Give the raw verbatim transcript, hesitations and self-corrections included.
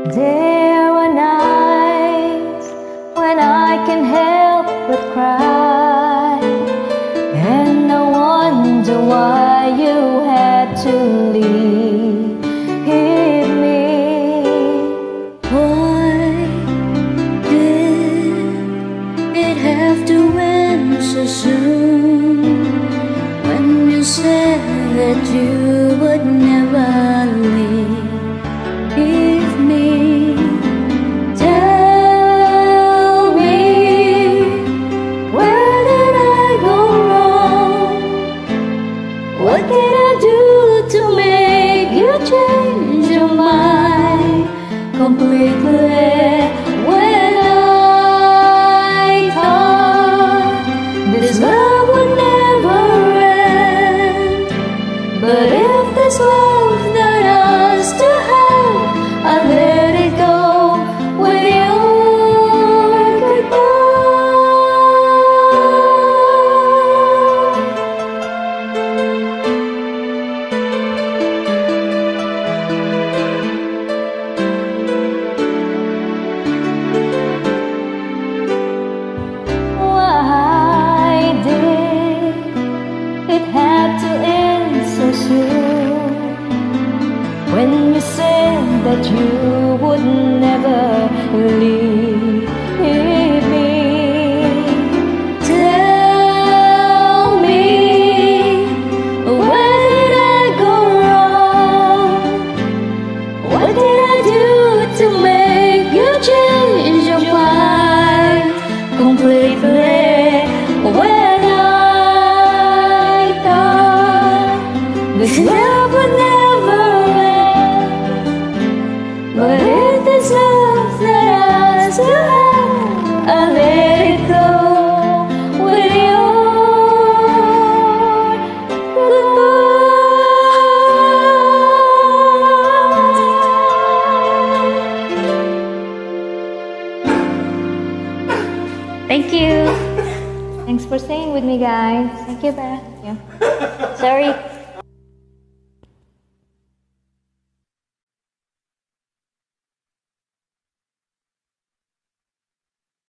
There were nights when I can't help but cry, and I wonder why you had to leave me. Why did it have to end so soon? When you said that you would never leave me, tell me, where did I go wrong? What did I do to make you change your mind completely? When I thought this love would never end, but if this love that I still have, I let it go with your goodbye. Why did it have to end so soon? When you said that you would never leave me, Tell me, where did I go wrong? What did I do to make you change your mind completely? When I thought this love would never end, but if this love that I still have, I let it go with your goodbye. Thank you. thanks for staying with me, guys. Thank you, Beth. Yeah. Sorry.